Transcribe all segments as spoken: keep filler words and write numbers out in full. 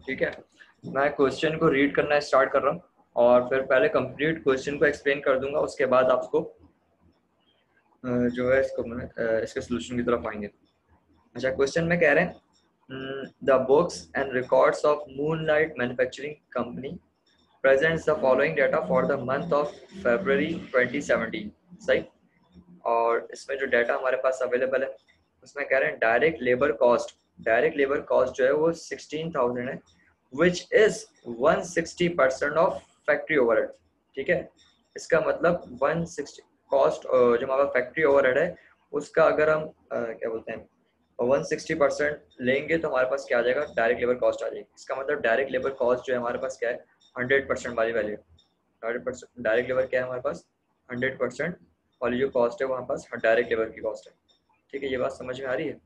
ठीक है, मैं क्वेश्चन को रीड करना स्टार्ट कर रहा हूँ और फिर पहले कंप्लीट क्वेश्चन को एक्सप्लेन कर दूंगा, उसके बाद आपको जो है इसको इसके सोल्यूशन की तरफ आएंगे। अच्छा, क्वेश्चन में कह रहे हैं the books and records of moonlight manufacturing company presents the following data for the month of February twenty seventeen. सही, और इसमें जो डाटा हमारे पास अवेलेबल है उसमें कह रहे हैं direct labour cost direct labour cost जो है वो सिक्सटीन थाउजेंड है, which is one sixty percent of factory overhead. ठीक है, इसका मतलब वन सिक्सटी कॉस्ट जो हमारा फैक्ट्री ओवरहेड है उसका अगर हम आ, क्या बोलते हैं वन सिक्सटी परसेंट लेंगे तो हमारे पास क्या आ जाएगा, डायरेक्ट लेबर कॉस्ट आ जाएगी। इसका मतलब डायरेक्ट लेबर कॉस्ट जो है हमारे पास क्या है, हंड्रेड परसेंट वाली value. Hundred percent direct labour क्या है हमारे पास, हंड्रेड परसेंट वाली जो कॉस्ट है वो हमारे पास डायरेक्ट लेबर की कॉस्ट है। ठीक है, ये बात समझ में आ रही है?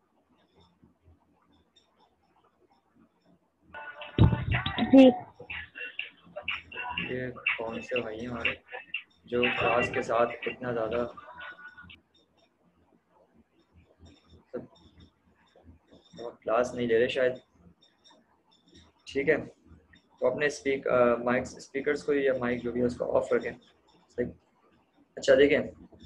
जी। ये कौन से भाई हैं हमारे जो क्लास के साथ इतना ज़्यादा क्लास नहीं ले रहे शायद। ठीक है, तो अपने स्पीक माइक स्पीकर्स को या माइक जो भी है उसको ऑफ रखें। सही। अच्छा देखें,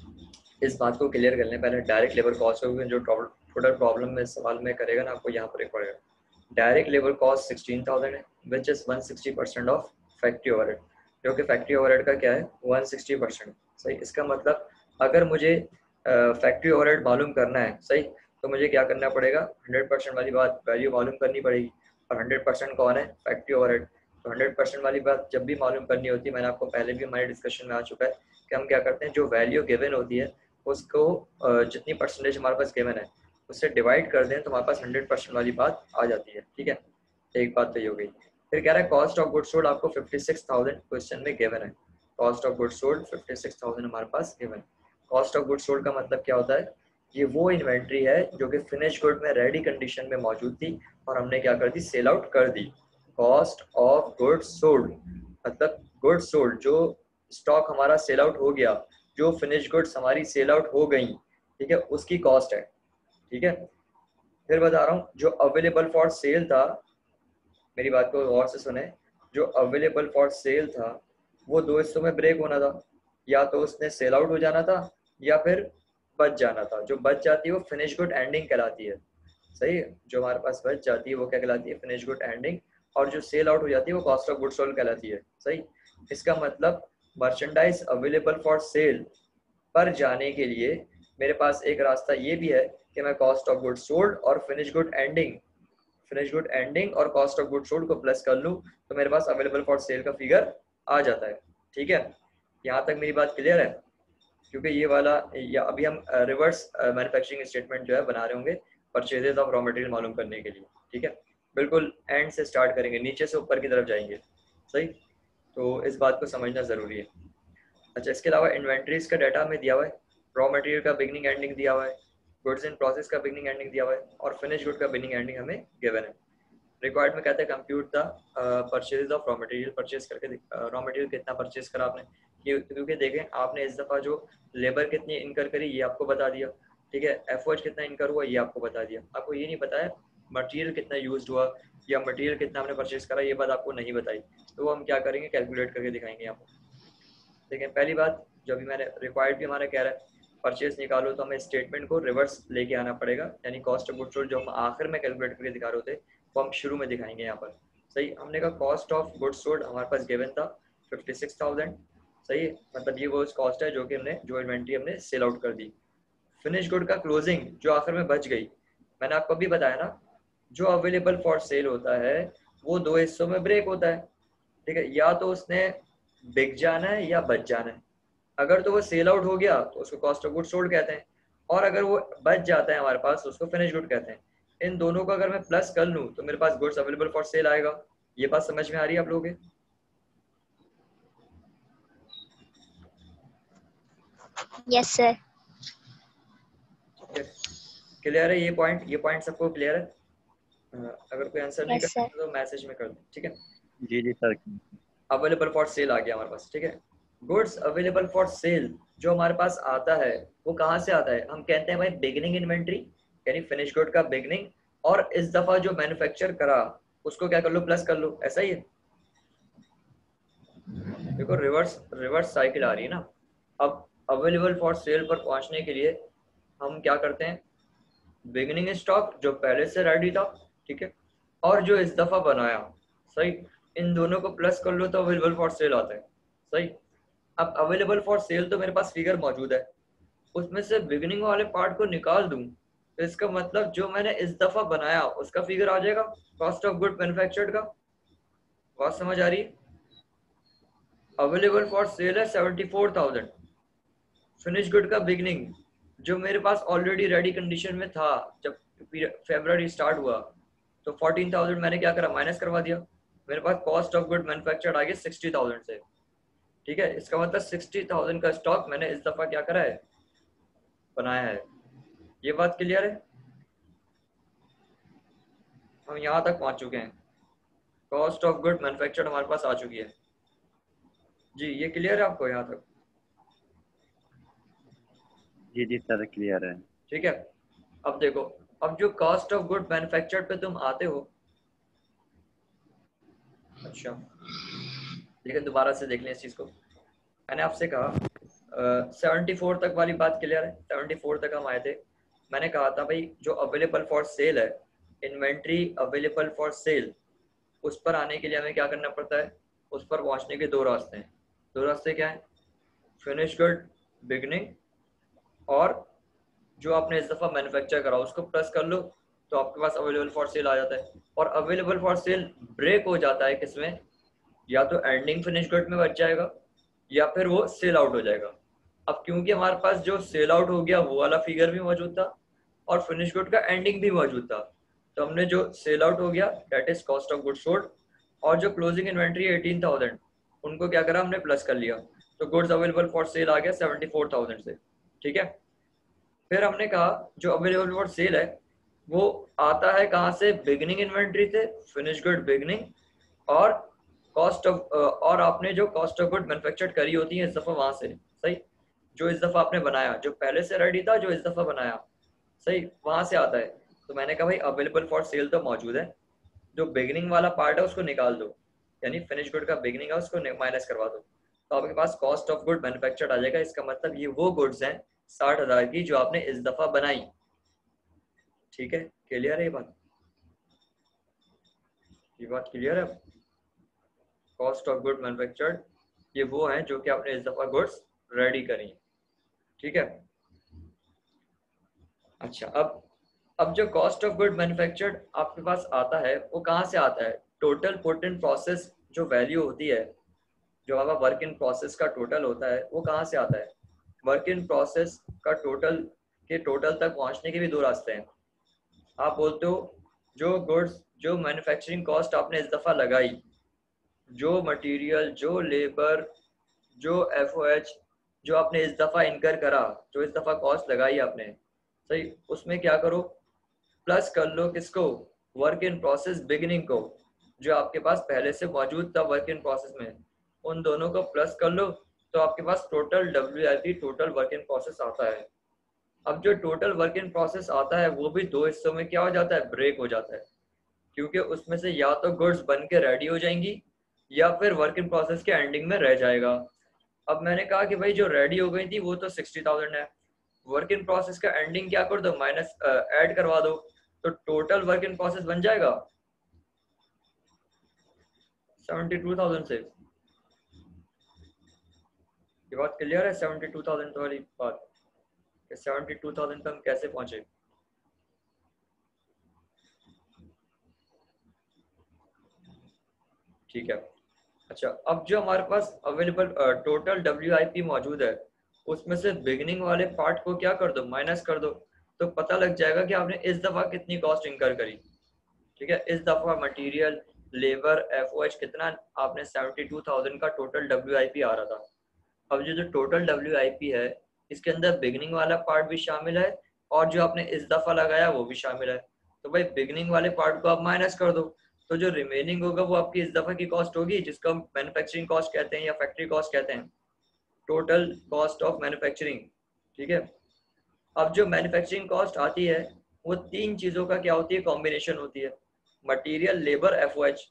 इस बात को क्लियर कर लें पहले, डायरेक्ट लेबर कॉस्ट हो जो टोटल प्रॉब्लम में सवाल में करेगा ना आपको यहाँ पर एक पड़ेगा। Direct labour cost sixteen thousand है, which is one sixty percent of factory overhead, जो कि फैक्ट्री ओवरहेड का क्या है, वन सिक्सटी परसेंट। सही, इसका मतलब अगर मुझे फैक्ट्री ओवरहेड मालूम करना है, सही, तो मुझे क्या करना पड़ेगा, हंड्रेड परसेंट वाली बात वैल्यू मालूम करनी पड़ेगी। और हंड्रेड परसेंट कौन है, फैक्ट्री ओवरहेड। तो हंड्रेड परसेंट वाली बात जब भी मालूम करनी होती है, मैंने आपको पहले भी हमारे डिस्कशन में आ चुका है कि हम क्या करते हैं, जो वैल्यू गिवन होती है उसको जितनी परसेंटेज हमारे पास गिवन है उससे डिवाइड कर दें तो हमारे पास हंड्रेड परसेंट वाली बात आ जाती है। ठीक है, एक बात तो ये हो गई। फिर कह रहा है कॉस्ट ऑफ गुड्स सोल्ड आपको फिफ्टी सिक्स थाउजेंड क्वेश्चन में गिवन है। Cost of goods sold fifty six thousand हमारे पास given. Cost of goods sold का मतलब क्या होता है, ये वो इन्वेंट्री है जो कि फिनिश गुड में रेडी कंडीशन में मौजूद थी और हमने क्या कर दी, सेल आउट कर दी। कॉस्ट ऑफ गुड्स सोल्ड मतलब गुड्स सोल्ड, जो स्टॉक हमारा सेल आउट हो गया, जो फिनिश गुड्स हमारी सेल आउट हो गई, ठीक है, उसकी कॉस्ट है। ठीक है, फिर बता रहा हूँ जो अवेलेबल फॉर सेल था, मेरी बात को गौर से सुने, जो अवेलेबल फॉर सेल था वो दो हिस्सों में ब्रेक होना था, या तो उसने सेल आउट हो जाना था या फिर बच जाना था। जो बच जाती है वो फिनिश गुड एंडिंग कहलाती है। सही है, जो हमारे पास बच जाती है वो क्या कहलाती है, फिनिश गुड एंडिंग। और जो सेल आउट हो जाती है वो कॉस्ट ऑफ गुड सोल्ड कहलाती है। सही, इसका मतलब मर्चेंडाइज अवेलेबल फॉर सेल पर जाने के लिए मेरे पास एक रास्ता ये भी है कि मैं कॉस्ट ऑफ गुड सोल्ड और finish good ending finish good ending और कॉस्ट ऑफ गुड सोल्ड को प्लस कर लूँ तो मेरे पास अवेलेबल फॉर सेल का फिगर आ जाता है। ठीक है, यहाँ तक मेरी बात क्लियर है? क्योंकि ये वाला या अभी हम रिवर्स मैन्युफैक्चरिंग स्टेटमेंट जो है बना रहे होंगे परचेजेस ऑफ रॉ मटेरियल मालूम करने के लिए। ठीक है, बिल्कुल एंड से स्टार्ट करेंगे, नीचे से ऊपर की तरफ जाएंगे। सही, तो इस बात को समझना ज़रूरी है। अच्छा, इसके अलावा इन्वेंट्रीज का डाटा हमें दिया हुआ है, रॉ मटेरियल का बिगनिंग एंडिंग दिया हुआ है, गुड्स इन प्रोसेस का बिगनिंग एंडिंग दिया हुआ है और फिनिश गुड का बिगनिंग एंडिंग हमें गिवन है। रिक्वायर्ड में कहते हैं compute the purchase of raw material, purchase करके रॉ मटेरियल कितना परचेज करा आपने, क्योंकि देखें आपने इस दफ़ा जो लेबर कितनी इनकर करी ये आपको बता दिया। ठीक है, एफ ओ एच कितना इनकर हुआ ये आपको बता दिया, आपको ये नहीं बताया मटेरियल कितना यूज हुआ या मटेरियल कितना हमने परचेज करा, ये बात आपको नहीं बताई। तो वो हम क्या करेंगे, कैलकुलेट करके दिखाएंगे यहाँ पर। देखिए, पहली बात जो अभी मैंने रिक्वायर्ड भी हमारा कह रहा है परचेज निकालो तो हमें स्टेटमेंट को रिवर्स लेके आना पड़ेगा, यानी कॉस्ट ऑफ गुड्स सोल्ड जो हम आखिर में कैलकुलेट करके दिखा रहे होते वो हम शुरू में दिखाएंगे यहाँ पर। सही, हमने कहा कॉस्ट ऑफ गुड्स सोल्ड हमारे पास गिवन था फिफ्टी सिक्स थाउजेंड। सही है, मतलब ये वो कॉस्ट है जो कि हमने जो इन्वेंट्री हमने सेल आउट कर दी। फिनिश गुड का क्लोजिंग जो आखिर में बच गई, मैंने आपको अभी बताया ना, जो अवेलेबल फॉर सेल होता है वो दो हिस्सों में ब्रेक होता है। ठीक है, या तो उसने बिक जाना है या बच जाना है। अगर तो वो सेल आउट हो गया तो उसको कॉस्ट ऑफ गुड सोल्ड कहते हैं, और अगर वो बच जाता है हमारे पास तो उसको फिनिश गुड कहते हैं। इन दोनों को अगर मैं प्लस कर लूँ तो मेरे पास गुड्स अवेलेबल फॉर सेल आएगा। ये बात समझ में आ रही है आप लोगों के? Yes sir. क्लियर है ये पॉइंट? ये पॉइंट सबको क्लियर है? अगर कोई आंसर नहीं यस कर सर। सकता तो मैसेज में कर दो। ठीक है, जी जी सर। अवेलेबल फॉर सेल आ गया हमारे पास। ठीक है, गुड्स अवेलेबल फॉर सेल जो हमारे पास आता है वो कहाँ से आता है, हम कहते हैं भाई बिगिनिंग इन्वेंट्री, यानी फिनिश गुड का बिगिनिंग, और इस दफा जो मैन्युफैक्चर करा उसको क्या कर लो, प्लस कर लो, ऐसा ही है। देखो रिवर्स रिवर्स साइकिल आ रही है ना। अब अवेलेबल फॉर सेल पर पहुंचने के लिए हम क्या करते हैं, बिगिनिंग स्टॉक जो पहले से रेडी था, ठीक है, और जो इस दफा बनाया, सही, इन दोनों को प्लस कर लो तो अवेलेबल फॉर सेल आता है, सही। अब अवेलेबल फॉर सेल तो मेरे पास फिगर मौजूद है, उसमें से बिगिनिंग वाले पार्ट को निकाल दूं तो इसका मतलब जो मैंने इस दफा बनाया उसका फिगर आ जाएगा, कॉस्ट ऑफ गुड मैन्युफैक्चर्ड का। बात समझ आ रही है? अवेलेबल फॉर सेल है seventy four thousand, finish good का बिगनिंग जो मेरे पास ऑलरेडी रेडी कंडीशन में था जब फरवरी स्टार्ट हुआ, तो फोर्टीन थाउजेंड मैंने क्या करा, माइनस करवा दिया। मेरे पास कॉस्ट ऑफ गुड मैन्युफैक्चर्ड आ गया सिक्सटी थाउजेंड से, ठीक है। इसका मतलब सिक्सटी थाउजेंड का स्टॉक मैंने इस दफा क्या करा है, बनाया है। ये बात क्लियर है? हम यहाँ तक पहुंच चुके हैं, कॉस्ट ऑफ गुड मैन्युफैक्चर्ड हमारे पास आ चुकी है। जी ये क्लियर है आपको यहाँ तक? जी जी सर क्लियर है। ठीक है। अब देखो, अब जो कॉस्ट ऑफ गुड मैन्युफैक्चर्ड पे तुम आते हो, अच्छा लेकिन दोबारा से देख लें इस चीज को। मैंने आपसे कहा सेवेंटी uh, फोर तक वाली बात क्लियर है, सेवेंटी फोर तक हम आए थे। मैंने कहा था भाई जो अवेलेबल फॉर सेल है, इन्वेंट्री अवेलेबल फॉर सेल, उस पर आने के लिए हमें क्या करना पड़ता है, उस पर पहुंचने के दो रास्ते हैं। दो रास्ते क्या है, फिनिश गुड बिगनिंग, और जो आपने इस दफा मैन्युफैक्चर करा उसको प्लस कर लो तो आपके पास अवेलेबल फॉर सेल आ जाता है। और अवेलेबल फॉर सेल ब्रेक हो जाता है किसमें, या तो एंडिंग फिनिश गुड में बच जाएगा या फिर वो सेल आउट हो जाएगा। अब क्योंकि हमारे पास जो सेल आउट हो गया वो वाला फिगर भी मौजूद था और फिनिश गुड का एंडिंग भी मौजूद था, तो हमने जो सेल आउट हो गया that is cost of good sold, और जो क्लोजिंग इन्वेंट्री एटीन थाउजेंड उनको क्या करा हमने, प्लस कर लिया, तो गुड्स अवेलेबल फॉर सेल आ गया सेवेंटी फोर थाउजेंड से, ठीक है। फिर हमने कहा जो अवेलेबल फॉर सेल है वो आता है कहाँ से, बिगिनिंग इन्वेंट्री से, फिनिश गुड बिगिनिंग, और कॉस्ट ऑफ और आपने जो कॉस्ट ऑफ गुड मैन्युफैक्चर्ड करी होती है इस दफा वहां से, सही, जो इस दफा आपने बनाया, जो पहले से रेडी था जो इस दफा बनाया, सही, वहां से आता है। तो मैंने कहा भाई अवेलेबल फॉर सेल तो मौजूद है, जो बिगिनिंग वाला पार्ट है उसको निकाल दो, यानी फिनिश गुड का बिगिनिंग है उसको माइनस करवा दो, तो आपके पास कॉस्ट ऑफ गुड मैन्युफैक्चर्ड आ जाएगा। इसका मतलब ये वो गुड्स हैं साठ हजार की जो आपने इस दफा बनाई, ठीक है। क्लियर है ये बात? ये बात क्लियर है? कॉस्ट ऑफ गुड मैन्युफैक्चर्ड ये वो हैं जो कि आपने इस दफा गुड्स रेडी करी, ठीक है। अच्छा अब अब जो कॉस्ट ऑफ गुड मैन्युफैक्चर्ड आपके पास आता है वो कहाँ से आता है, टोटल पुट इन प्रोसेस जो वैल्यू होती है, जो हमारा वर्क इन प्रोसेस का टोटल होता है वो कहाँ से आता है। वर्क इन प्रोसेस का टोटल के टोटल तक पहुंचने के भी दो रास्ते हैं। आप बोलते हो जो गुड्स जो मैन्युफैक्चरिंग कॉस्ट आपने इस दफा लगाई, जो मटेरियल, जो लेबर, जो एफ ओ एच जो आपने इस दफा इनकर करा, जो इस दफा कॉस्ट लगाई आपने, सही, उसमें क्या करो, प्लस कर लो किसको, वर्क इन प्रोसेस बिगिनिंग को, जो आपके पास पहले से मौजूद था वर्क इन प्रोसेस में, उन दोनों को प्लस कर लो तो आपके पास total W I P total work in process आता है। अब जो टोटल वर्क इन प्रोसेस आता है वो भी दो हिस्सों में क्या हो जाता है, ब्रेक हो जाता है, क्योंकि उसमें से या तो गुड्स बन के रेडी हो जाएंगी या फिर वर्क इन प्रोसेस के एंडिंग में रह जाएगा। अब मैंने कहा कि भाई जो रेडी हो गई थी वो तो सिक्सटी थाउजेंड है, वर्क इन प्रोसेस का एंडिंग क्या कर दो, माइनस ऐड करवा दो, तो टोटल वर्क इन प्रोसेस बन जाएगा सेवेंटी टू थाउजेंड से। ये बात क्लियर है सेवेंटी टू थाउजेंड वाली बात, कि सेवेंटी टू थाउजेंड तक हम कैसे पहुंचे। ठीक है। अच्छा अब जो हमारे पास available total W I P मौजूद है उसमें से बिगिनिंग वाले पार्ट को क्या कर दो, माइनस कर दो, तो पता लग जाएगा कि आपने इस दफा कितनी कॉस्ट इंकर करी, ठीक है। इस दफा material, labour, F O H कितना आपने सेवेंटी टू थाउजेंड का टोटल डब्ल्यू आई पी आ रहा था। अब जो जो टोटल डब्ल्यू आई पी है इसके अंदर बिगिनिंग वाला पार्ट भी शामिल है और जो आपने इस दफा लगाया वो भी शामिल है, तो भाई बिगिनिंग वाले पार्ट को आप माइनस कर दो, तो जो रिमेनिंग होगा वो आपकी इस दफा की कॉस्ट होगी जिसको हम मैन्युफैक्चरिंग कॉस्ट कहते हैं या फैक्ट्री कॉस्ट कहते हैं, टोटल कॉस्ट ऑफ मैन्युफैक्चरिंग, ठीक है। अब जो मैन्युफैक्चरिंग कॉस्ट आती है वो तीन चीजों का क्या होती है, कॉम्बिनेशन होती है। Material labour F O H.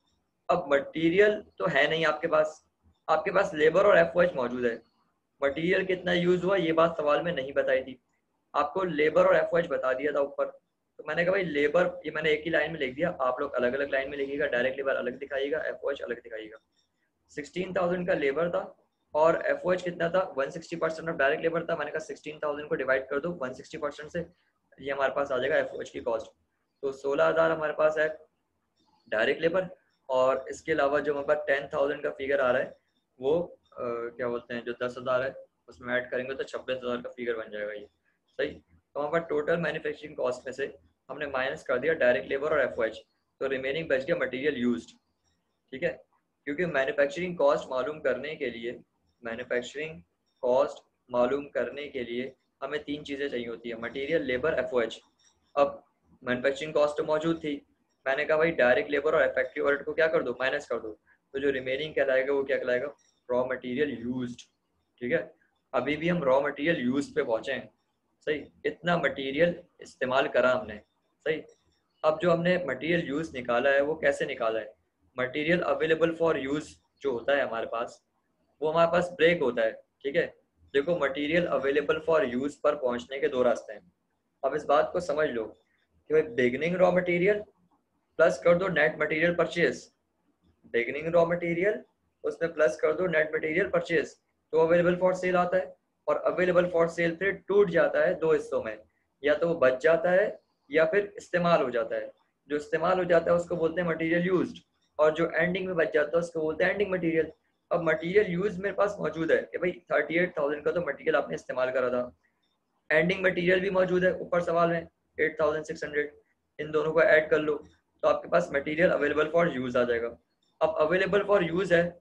अब मटेरियल तो है नहीं आपके पास, आपके पास लेबर और एफ ओ एच मौजूद है। मटेरियल कितना यूज हुआ ये बात सवाल में नहीं बताई थी, आपको लेबर और एफ ओ एच बता दिया था ऊपर। तो मैंने कहा भाई लेबर ये मैंने एक ही लाइन में लिख दिया, आप लोग अलग अलग लाइन में लिखिएगा, डायरेक्ट लेबर अलग दिखाइएगा, एफ ओ एच अलग दिखाइएगा। सिक्सटीन थाउजेंड का लेबर था और एफ ओ एच कितना था, one sixty percent of direct labour था। मैंने कहा सिक्सटीन थाउजेंड को डिवाइड कर दो वन सिक्सटी परसेंट से, ये हमारे पास आ जाएगा एफ ओ एच की कॉस्ट। तो सोलह हज़ार हमारे पास है डायरेक्ट लेबर, और इसके अलावा जो हमारे पास टेन थाउजेंड का फिगर आ रहा है वो आ, क्या बोलते हैं जो दस हज़ार है उसमें ऐड करेंगे तो छब्बीस हज़ार का फिगर बन जाएगा ये, सही। तो हमारे पास टोटल मैन्युफैक्चरिंग कॉस्ट में से हमने माइनस कर दिया डायरेक्ट लेबर और एफ ओ एच, तो रिमेनिंग बच गया मटेरियल यूज्ड, ठीक है। क्योंकि मैन्युफैक्चरिंग कॉस्ट मालूम करने के लिए मैन्युफैक्चरिंग कॉस्ट मालूम करने के लिए हमें तीन चीज़ें चाहिए होती है, material, labour, F O H. अब मैन्युफैक्चरिंग कॉस्ट तो मौजूद थी, मैंने कहा भाई डायरेक्ट लेबर और फैक्ट्री ओवरहेड को क्या कर दो, माइनस कर दो, तो जो रिमेनिंग कहलाएगा वो क्या कहलाएगा, रॉ मटेरियल यूज्ड, ठीक है। अभी भी हम रॉ मटेरियल यूज पे पहुंचे हैं, सही, इतना मटेरियल इस्तेमाल करा हमने, सही। अब जो हमने मटेरियल यूज निकाला है वो कैसे निकाला है, मटेरियल अवेलेबल फॉर यूज जो होता है हमारे पास वो हमारे पास ब्रेक होता है, ठीक है। देखो मटेरियल अवेलेबल फॉर यूज पर पहुंचने के दो रास्ते हैं। अब इस बात को समझ लो कि भाई बिगनिंग रॉ मटेरियल प्लस कर दो net material purchase, beginning raw material उसमें प्लस कर दो नेट मटेरियल परचेज, तो अवेलेबल फॉर सेल आता है। और अवेलेबल फॉर सेल फिर टूट जाता है दो हिस्सों में, या तो वो बच जाता है या फिर इस्तेमाल हो जाता है। जो इस्तेमाल हो जाता है उसको बोलते हैं मटेरियल यूज्ड, और जो एंडिंग में बच जाता है उसको बोलते हैं एंडिंग मटेरियल। अब मटेरियल यूज मेरे पास मौजूद है कि भाई थर्टी एट थाउजेंड का तो मटेरियल आपने इस्तेमाल करा था, एंडिंग मटेरियल भी मौजूद है ऊपर सवाल में एट थाउजेंड सिक्स हंड्रेड, इन दोनों को ऐड कर लो तो आपके पास मटेरियल अवेलेबल फॉर यूज आ जाएगा। अब अवेलेबल फॉर यूज है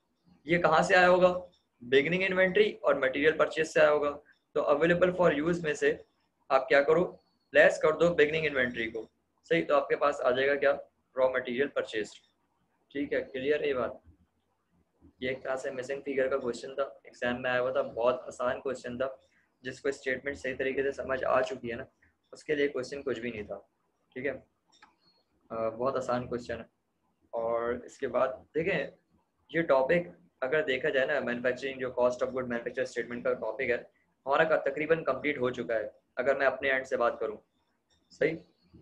ये कहाँ से आया होगा, बिगनिंग इन्वेंट्री और मटेरियल परचेज से आया होगा। तो अवेलेबल फॉर यूज में से आप क्या करो, लेस कर दो बिगनिंग इन्वेंट्री को, सही, तो आपके पास आ जाएगा क्या, रॉ मटेरियल परचेज, ठीक है। क्लियर है ये बात। ये एक तरह से मिसिंग फिगर का क्वेश्चन था, एग्जाम में आया हुआ था, बहुत आसान क्वेश्चन था, जिसको स्टेटमेंट सही तरीके से समझ आ चुकी है ना उसके लिए क्वेश्चन कुछ भी नहीं था, ठीक है। बहुत आसान क्वेश्चन है। और इसके बाद देखें ये टॉपिक अगर देखा जाए ना, मैन्युफैक्चरिंग जो cost of good manufacture statement का टॉपिक है हमारा का तकरीबन कंप्लीट हो चुका है अगर मैं अपने एंड से बात करूं, सही।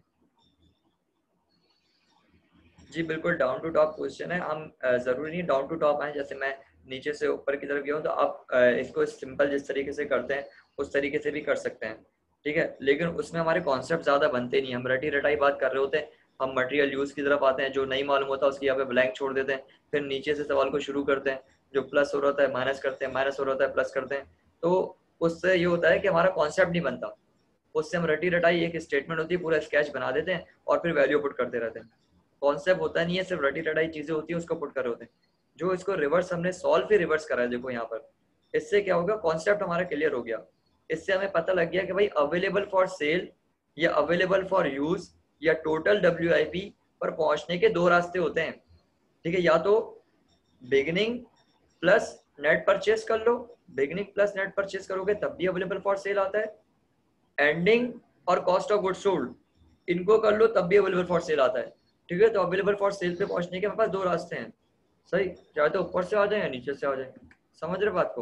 जी बिल्कुल डाउन टू टॉप क्वेश्चन है, हम ज़रूरी नहीं डाउन टू टॉप आए, जैसे मैं नीचे से ऊपर की तरफ गया हूँ तो आप इसको सिंपल जिस तरीके से करते हैं उस तरीके से भी कर सकते हैं, ठीक है। लेकिन उसमें हमारे कॉन्सेप्ट ज़्यादा बनते नहीं, हम रटी रटाई बात कर रहे होते हैं, हम मटेरियल यूज़ की तरफ आते हैं, जो नहीं मालूम होता उसकी यहाँ पे ब्लैंक छोड़ देते हैं, फिर नीचे से सवाल को शुरू करते हैं, जो प्लस हो रहा है माइनस करते हैं, माइनस हो रहा है प्लस करते हैं। तो उससे ये होता है कि हमारा कॉन्सेप्ट नहीं बनता, उससे हम रटी रटाई एक स्टेटमेंट होती है पूरा स्केच बना देते हैं और फिर वैल्यू पुट करते रहते हैं। कॉन्सेप्ट होता नहीं है, सिर्फ रटी रटाई चीजें होती है उसको पुट कर रहे होते हैं। जो इसको रिवर्स हमने सॉल्व ही रिवर्स करा है, देखो यहाँ पर, इससे क्या होगा, कॉन्सेप्ट हमारा क्लियर हो गया। इससे हमें पता लग गया कि भाई अवेलेबल फॉर सेल या अवेलेबल फॉर यूज या टोटल डब्ल्यू आई पी पर पहुंचने के दो रास्ते होते हैं, ठीक है। या तो बिगिनिंग प्लस नेट परचेज कर लो, बिगिनिंग प्लस नेट परचेज करोगे तब भी अवेलेबल फॉर सेल आता है, एंडिंग और कॉस्ट ऑफ गुड सोल्ड इनको कर लो तब भी अवेलेबल फॉर सेल आता है, ठीक है। तो अवेलेबल फॉर सेल पे पहुंचने के हमारे पास दो रास्ते हैं, सही, चाहे तो ऊपर से आ जाए या नीचे से आ जाए, समझ रहे बात को।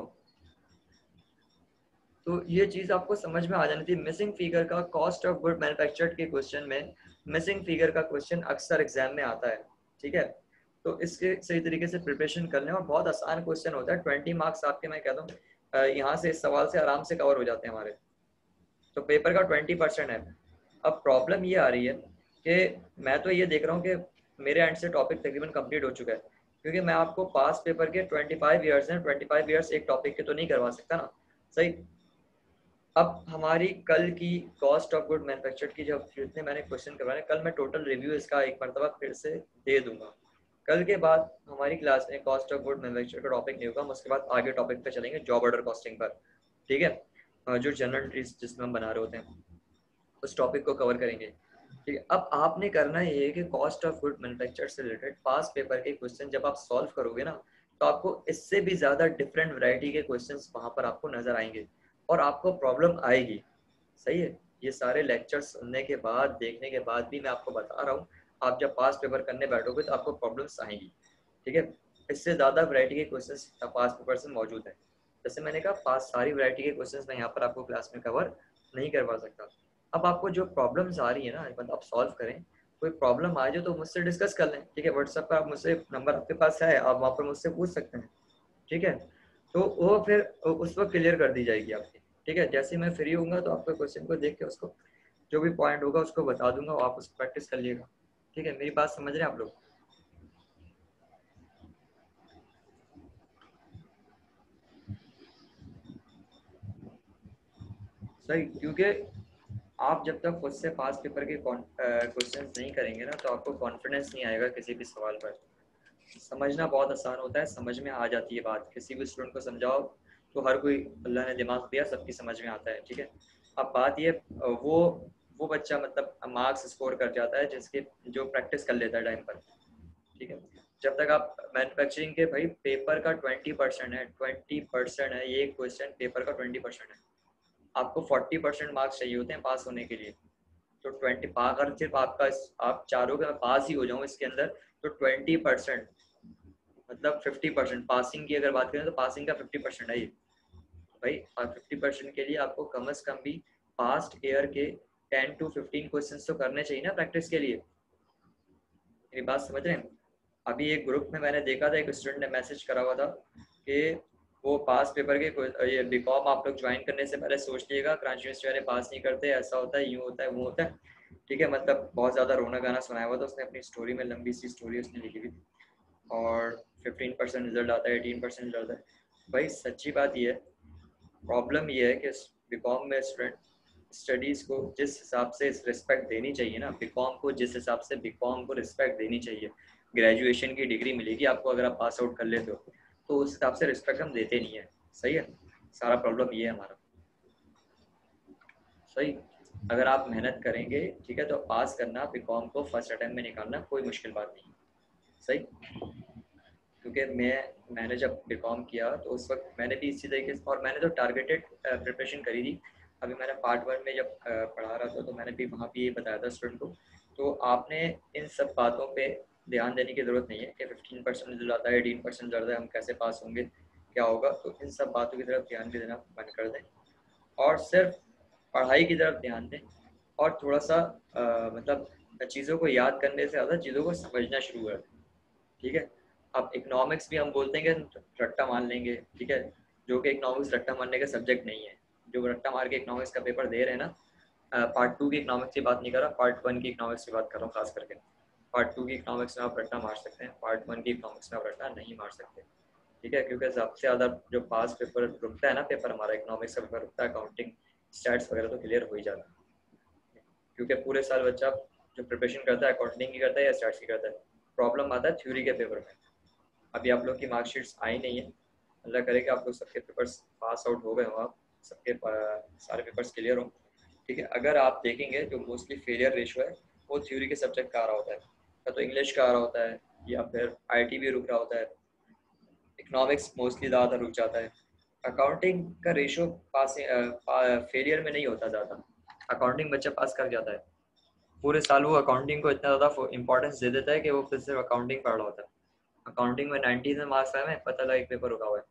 तो ये चीज आपको समझ में आ जानी थी। मिसिंग फिगर का कॉस्ट ऑफ गुड मैन्युफैक्चर्ड के क्वेश्चन में मिसिंग फिगर का क्वेश्चन अक्सर एग्जाम में आता है, ठीक है। तो इसके सही तरीके से प्रिपरेशन कर लें, और बहुत आसान क्वेश्चन होता है, ट्वेंटी मार्क्स आपके मैं कहता हूँ यहाँ से इस सवाल से आराम से कवर हो जाते हैं हमारे, तो पेपर का ट्वेंटी परसेंट है। अब प्रॉब्लम ये आ रही है कि मैं तो ये देख रहा हूँ कि मेरे एंड से टॉपिक तकरीबन कंप्लीट हो चुका है, क्योंकि मैं आपको पास पेपर के ट्वेंटी फाइव ईयर्स हैं, ट्वेंटी फाइव ईयर्स एक टॉपिक के तो नहीं करवा सकता ना, सही। अब हमारी कल की कॉस्ट ऑफ गुड मैन्युफैक्चर्ड की जब जितने मैंने क्वेश्चन करवाए, कल मैं टोटल रिव्यू इसका एक मरतबा फिर से दे दूंगा। कल के बाद हमारी क्लास में कॉस्ट ऑफ गुड मैन्युफैक्चर का टॉपिक नहीं होगा, हम उसके बाद आगे टॉपिक पे चलेंगे जॉब ऑर्डर कॉस्टिंग पर, ठीक है। जो जनरल ट्रीज जिसमें हम बना रहे होते हैं उस टॉपिक को कवर करेंगे, ठीक है। अब आपने करना ये है कि कॉस्ट ऑफ गुड मैन्युफैक्चर से रिलेटेड पास पेपर के क्वेश्चन जब आप सॉल्व करोगे ना तो आपको इससे भी ज़्यादा डिफरेंट वैरायटी के क्वेश्चंस वहाँ पर आपको नजर आएंगे और आपको प्रॉब्लम आएगी, सही है। ये सारे लेक्चर्स सुनने के बाद देखने के बाद भी मैं आपको बता रहा हूँ आप जब पास पेपर करने बैठोगे तो आपको प्रॉब्लम्स आएंगी, ठीक है। इससे ज़्यादा वैरायटी के क्वेश्चंस पास पेपर से मौजूद है। जैसे मैंने कहा पास सारी वैरायटी के क्वेश्चंस मैं यहाँ पर आपको क्लास में कवर नहीं करवा सकता। अब आपको जो प्रॉब्लम्स आ रही है ना, मतलब आप सॉल्व करें, कोई प्रॉब्लम आ जाए तो मुझसे डिस्कस कर लें, ठीक है। व्हाट्सएप पर आप मुझसे, नंबर आपके पास है, आप वहाँ पर मुझसे पूछ सकते हैं, ठीक है। तो वो फिर उस वक्त क्लियर कर दी जाएगी आपकी, ठीक है। जैसे मैं फ्री होऊंगा तो आपके क्वेश्चन को देख के उसको जो भी पॉइंट होगा उसको बता दूंगा, आप उसको प्रैक्टिस कर लीजिएगा, ठीक है। मेरी बात समझ रहे हैं आप लोग? सही, क्योंकि आप जब तक खुद से पास पेपर के क्वेश्चन नहीं करेंगे ना तो आपको कॉन्फिडेंस नहीं आएगा किसी भी सवाल पर। समझना बहुत आसान होता है, समझ में आ जाती है बात, किसी भी स्टूडेंट को समझाओ तो हर कोई, अल्लाह ने दिमाग दिया, सबकी समझ में आता है, ठीक है। अब बात ये, वो वो बच्चा मतलब मार्क्स स्कोर कर जाता है जिसके जो प्रैक्टिस कर लेता है टाइम पर, ठीक है। जब तक आप मैन्युफैक्चरिंग के भाई पेपर का ट्वेंटी परसेंट है, ट्वेंटी परसेंट है ये क्वेश्चन, पेपर का ट्वेंटी परसेंट है, आपको फोर्टी परसेंट मार्क्स चाहिए होते हैं पास होने के लिए। तो ट्वेंटी अगर सिर्फ आपका, आप चारों का पास ही हो जाऊँ इसके अंदर, तो ट्वेंटी परसेंट मतलब फिफ्टी परसेंट पासिंग की अगर बात करें तो पासिंग का फिफ्टी परसेंट है ये भाई। फिफ्टी परसेंट के लिए आपको कम अज कम भी पास्ट ईयर के टेन टू फिफ्टीन क्वेश्चन तो करने चाहिए ना प्रैक्टिस के लिए। मेरी बात समझ रहे हैं? अभी एक ग्रुप में मैंने देखा था, एक स्टूडेंट ने मैसेज करा हुआ था कि वो पास पेपर के, ये बीकॉम आप लोग ज्वाइन करने से पहले सोच लीजिएगा, क्रांची यूनिवर्सिटी वाले पास नहीं करते, ऐसा होता है, यूँ होता है, वो होता है, ठीक है। मतलब बहुत ज़्यादा रोना गाना सुनाया हुआ था उसने अपनी स्टोरी में, लंबी सी स्टोरी उसने लिखी हुई थी। और फिफ्टीन परसेंट रिजल्ट आता है, एटीन परसेंट रिजल्ट आता है। भाई सच्ची बात ये है, प्रॉब्लम ये है कि बीकॉम में स्टूडेंट स्टडीज़ को जिस हिसाब से रिस्पेक्ट देनी चाहिए ना, बीकॉम को जिस हिसाब से बीकॉम को रिस्पेक्ट देनी चाहिए, ग्रेजुएशन की डिग्री मिलेगी आपको अगर आप पास आउट कर लेते हो, तो उस हिसाब से रिस्पेक्ट हम देते नहीं है। सही है, सारा प्रॉब्लम ये है हमारा। सही, अगर आप मेहनत करेंगे, ठीक है, तो पास करना बीकॉम को फर्स्ट अटेम्प्ट में निकालना कोई मुश्किल बात नहीं। सही, क्योंकि मैं मैंने जब बीकॉम किया तो उस वक्त मैंने भी इसी तरीके से, और मैंने तो टारगेटेड प्रिपरेशन करी थी। अभी मैंने पार्ट वन में जब पढ़ा रहा था तो मैंने भी वहाँ भी ये बताया था स्टूडेंट को। तो आपने इन सब बातों पे ध्यान देने की ज़रूरत नहीं है कि फिफ्टीन परसेंट रिजल्ट आता है, एटीन परसेंट रिजल्ट है, हम कैसे पास होंगे, क्या होगा। तो इन सब बातों की तरफ ध्यान भी देना बंद कर दें और सिर्फ पढ़ाई की तरफ ध्यान दें। और थोड़ा सा आ, मतलब चीज़ों को याद करने से ज़्यादा चीज़ों को समझना शुरू कर दें, ठीक है। अब इकोनॉमिक्स भी हम बोलते हैं कि रट्टा मान लेंगे, ठीक है, जो कि इकोनॉमिक्स रट्टा मारने का सब्जेक्ट नहीं है। जो रट्टा मार के इकोनॉमिक्स का पेपर दे रहे हैं ना, पार्ट टू की इकोनॉमिक्स की बात नहीं कर रहा, पार्ट वन की इकोनॉमिक्स की बात कर रहा हूँ खास करके। पार्ट टू की इकोनॉमिक्स में आप रट्टा मार सकते हैं, पार्ट वन की इकोनॉमिक्स में आप रट्टा नहीं मार सकते, ठीक है। क्योंकि सबसे ज़्यादा जो पास पेपर रुकता है ना, पेपर हमारा इकोनॉमिक्स का पेपर रुकता है, अकाउंटिंग स्टैट्स वगैरह तो क्लियर हो ही जाता है। क्योंकि पूरे साल बच्चा जो प्रिपरेशन करता है अकाउंटिंग की करता है या स्टैट्स की करता है, प्रॉब्लम आता है थ्योरी के पेपर में। अभी आप लोग की मार्कशीट्स आई नहीं है, अल्लाह करे कि आप लोग सबके पेपर्स पास आउट हो गए हो, आप सबके सारे पेपर्स क्लियर हो, ठीक है। अगर आप देखेंगे जो मोस्टली फेलियर रेशो है वो थ्योरी के सब्जेक्ट का आ रहा होता है, या तो इंग्लिश का आ रहा होता है, या फिर आईटी भी रुक रहा होता है, इकोनॉमिक्स मोस्टली ज़्यादा रुक जाता है। अकाउंटिंग का रेशो पास फेलियर में नहीं होता ज़्यादा, अकाउंटिंग बच्चा पास कर जाता है। पूरे साल वो अकाउंटिंग को इतना ज़्यादा इंपॉर्टेंस दे देता है कि वो फिर सिर्फ अकाउंटिंग पढ़ रहा होता है। अकाउंटिंग में नाइन्टी से मार्क्स आए हैं, पता लगा एक पेपर रुका हुआ है।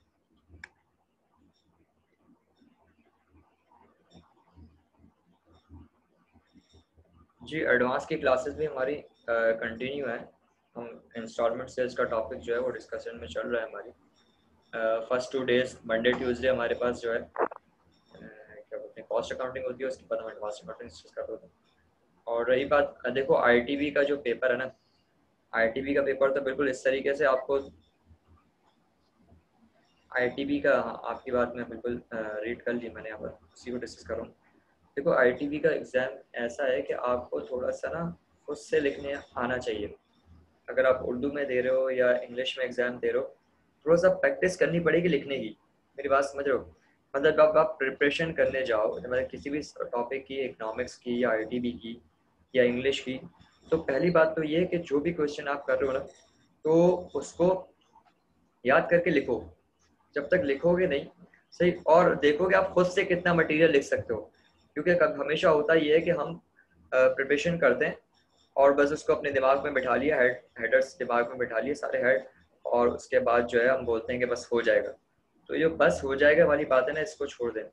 जी, एडवांस की क्लासेस भी हमारी कंटिन्यू है। हम इंस्टॉलमेंट सेल्स का टॉपिक जो है वो डिस्कशन में चल रहा है हमारी। First two days Monday Tuesday हमारे पास जो है uh, क्या बोलते हैं, कॉस्ट अकाउंटिंग होती है, उसके बाद हम एडवांस अकाउंटिंग डिस्कस करते हैं। और रही बात, देखो आईटीबी का जो पेपर है ना, आईटीबी का पेपर तो बिल्कुल इस तरीके से आपको, आईटीबी का, हाँ आपकी बात में बिल्कुल रीड कर ली मैंने, यहाँ पर उसी को डिस्कस कर रहा हूँ। देखो आईटीबी का एग्ज़ाम ऐसा है कि आपको थोड़ा सा ना खुद से लिखने आना चाहिए। अगर आप उर्दू में दे रहे हो या इंग्लिश में एग्ज़ाम दे रहे हो, थोड़ा सा प्रैक्टिस करनी पड़ेगी लिखने की। मेरी बात समझ रहे हो? मतलब जब आप प्रिपरेशन करने जाओ, मतलब किसी भी टॉपिक की, इकोनॉमिक्स की या आईटीबी की या इंग्लिश की, तो पहली बात तो ये है कि जो भी क्वेश्चन आप कर रहे हो ना, तो उसको याद करके लिखो। जब तक लिखोगे नहीं सही, और देखोगे आप खुद से कितना मटेरियल लिख सकते हो। क्योंकि हमेशा होता ये है कि हम प्रिपरेशन करते हैं और बस उसको अपने दिमाग में बिठा लिया, हेड हेडर्स दिमाग में बिठा लिए सारे हेड, और उसके बाद जो है हम बोलते हैं कि बस हो जाएगा। तो ये बस हो जाएगा वाली बात है ना, इसको छोड़ दें।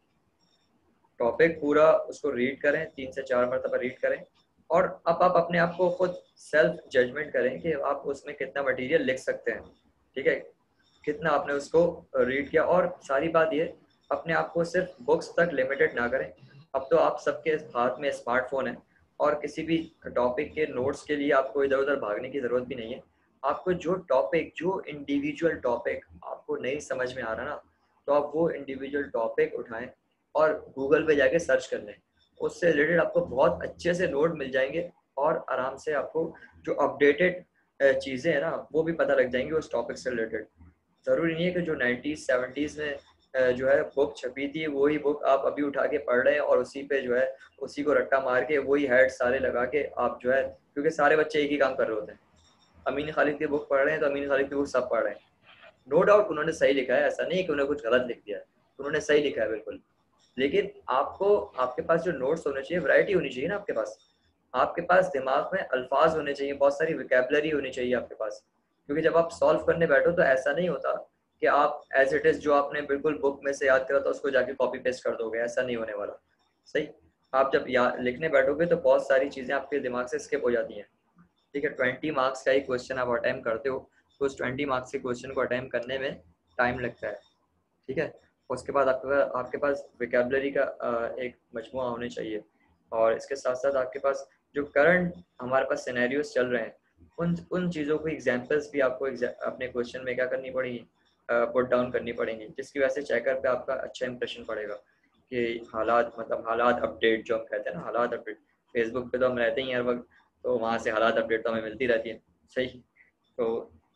टॉपिक पूरा उसको रीड करें, तीन से चार मरतबा रीड करें, और अब आप अपने आप को खुद सेल्फ जजमेंट करें कि आप उसमें कितना मटेरियल लिख सकते हैं, ठीक है, कितना आपने उसको रीड किया। और सारी बात ये, अपने आप को सिर्फ बुक्स तक लिमिटेड ना करें। अब तो आप सबके हाथ में स्मार्टफोन है, और किसी भी टॉपिक के नोट्स के लिए आपको इधर उधर भागने की ज़रूरत भी नहीं है। आपको जो टॉपिक, जो इंडिविजुअल टॉपिक आपको नहीं समझ में आ रहा ना, तो आप वो इंडिविजुअल टॉपिक उठाएं और गूगल पे जाके सर्च कर लें। उससे रिलेटेड आपको बहुत अच्छे से नोट मिल जाएंगे, और आराम से आपको जो अपडेटेड चीज़ें हैं ना वो भी पता लग जाएंगी उस टॉपिक से रिलेटेड। ज़रूरी नहीं है कि जो नाइन्टीज़ सेवेंटीज़ में जो है बुक छपी थी वही बुक आप अभी उठा के पढ़ रहे हैं, और उसी पे जो है उसी को रट्टा मार के वही हेड सारे लगा के आप जो है, क्योंकि सारे बच्चे एक ही काम कर रहे होते हैं। अमीन खालिद की बुक पढ़ रहे हैं तो अमीन खालिद की बुक सब पढ़ रहे हैं। नो डाउट उन्होंने सही लिखा है, ऐसा नहीं कि उन्होंने कुछ गलत लिख दिया है, उन्होंने सही लिखा है बिल्कुल। लेकिन आपको, आपके पास जो नोट्स होने चाहिए, वैरायटी होनी चाहिए ना आपके पास। आपके पास दिमाग में अल्फाज होने चाहिए, बहुत सारी वोकैबुलरी होनी चाहिए आपके पास। क्योंकि जब आप सॉल्व करने बैठो तो ऐसा नहीं होता कि आप एज इट इज़ जो आपने बिल्कुल बुक में से याद करा था उसको जाके कॉपी पेस्ट कर दोगे, ऐसा नहीं होने वाला। सही, आप जब या लिखने बैठोगे तो बहुत सारी चीज़ें आपके दिमाग से स्किप हो जाती हैं, ठीक है। ट्वेंटी मार्क्स का ही क्वेश्चन आप अटैम्प्ट करते हो, तो उस ट्वेंटी मार्क्स के क्वेश्चन को अटैम्प्ट करने में टाइम लगता है, ठीक है। उसके बाद आपके आपके पास वोकैबुलरी का एक मजमूआ होना चाहिए, और इसके साथ साथ आपके पास जो करंट हमारे पास सिनेरियोस चल रहे हैं उन उन चीज़ों को एग्जांपल्स भी आपको अपने क्वेश्चन में क्या करनी पड़ेगी, पुट डाउन करनी पड़ेंगी, जिसकी वजह से चेकर पे आपका अच्छा इंप्रेशन पड़ेगा कि हालात, मतलब हालात अपडेट जो हम कहते हैं ना, हालात अपडेट। फेसबुक पे तो हम रहते ही हर वक्त, तो वहाँ से हालात अपडेट तो हमें मिलती रहती है, सही। तो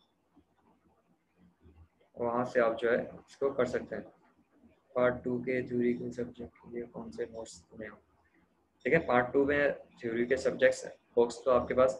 वहाँ से आप जो है इसको कर सकते हैं। पार्ट टू के थ्योरी के सब्जेक्ट के लिए कौन से नोट्स में हो, ठीक है। पार्ट टू में थ्योरी के सब्जेक्ट्स बुक्स तो आपके पास,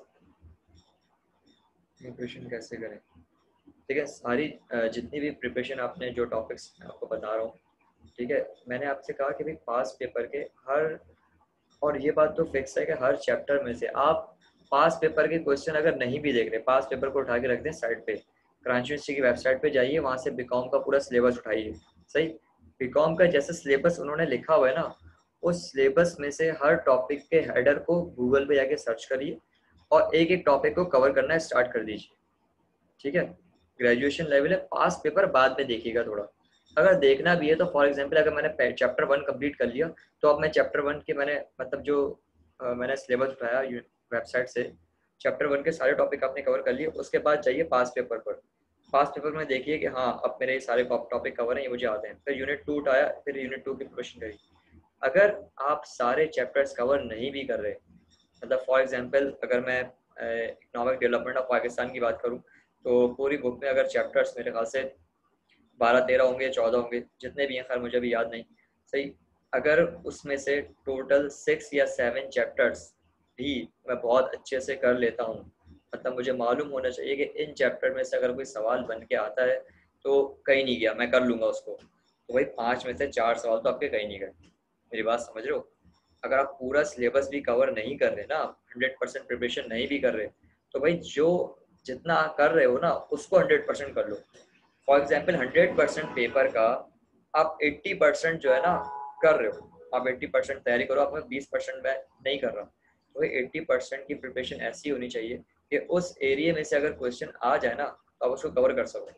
प्रिपरेशन कैसे करें, ठीक है। सारी जितनी भी प्रिपरेशन आपने, जो टॉपिक्स मैं आपको बता रहा हूँ, ठीक है। मैंने आपसे कहा कि भाई पास पेपर के हर, और ये बात तो फिक्स है कि हर चैप्टर में से आप पास पेपर के क्वेश्चन अगर नहीं भी देख रहे, पास पेपर को उठा के रख दें साइड पे, क्रांची यूनिवर्सिटी की वेबसाइट पे जाइए, वहाँ से बीकॉम का पूरा सिलेबस उठाइए, सही। बीकॉम का जैसे सिलेबस उन्होंने लिखा हुआ है ना, उस सिलेबस में से हर टॉपिक के हेडर को गूगल पे जाके सर्च करिए, और एक एक टॉपिक को कवर करना स्टार्ट कर दीजिए, ठीक है। ग्रेजुएशन लेवल है, पास पेपर बाद में देखिएगा थोड़ा। अगर देखना भी है तो फॉर एग्जांपल अगर मैंने चैप्टर वन कंप्लीट कर लिया, तो अब मैं चैप्टर वन के मैंने मतलब जो आ, मैंने सिलेबस उठाया वेबसाइट से, चैप्टर वन के सारे टॉपिक आपने कवर कर लिए, उसके बाद जाइए पास पेपर पर। पास पेपर में देखिए कि हाँ अब मेरे सारे टॉपिक कवर हैं, ये मुझे आते हैं। फिर यूनिट टू उठाया, फिर यूनिट टू की प्रिपरेशन करी। अगर आप सारे चैप्टर्स कवर नहीं भी कर रहे, मतलब फॉर एग्जांपल अगर मैं इकोनॉमिक डेवलपमेंट ऑफ पाकिस्तान की बात करूं, तो पूरी बुक में अगर चैप्टर्स मेरे ख्याल से बारह तेरह होंगे, चौदह होंगे, जितने भी हैं, खैर मुझे भी याद नहीं, सही। अगर उसमें से टोटल सिक्स या सेवन चैप्टर्स भी मैं बहुत अच्छे से कर लेता हूँ, मतलब मुझे मालूम होना चाहिए कि इन चैप्टर में से अगर कोई सवाल बन के आता है तो कहीं नहीं गया, मैं कर लूँगा उसको, तो भाई पाँच में से चार सवाल तो आपके कहीं नहीं गए। मेरी बात समझ रहे हो? अगर आप पूरा सिलेबस भी कवर नहीं कर रहे ना, हंड्रेड परसेंट प्रिपरेशन नहीं भी कर रहे, तो भाई जो जितना कर रहे हो ना उसको हंड्रेड परसेंट कर लो। For example hundred percent paper का आप एट्टी परसेंट जो है ना कर रहे हो, आप एट्टी परसेंट तैयारी करो, आप बीस परसेंट मैं नहीं कर रहा, तो एट्टी परसेंट की प्रिपरेशन ऐसी होनी चाहिए कि उस एरिया में से अगर क्वेश्चन आ जाए ना तो आप उसको कवर कर सको,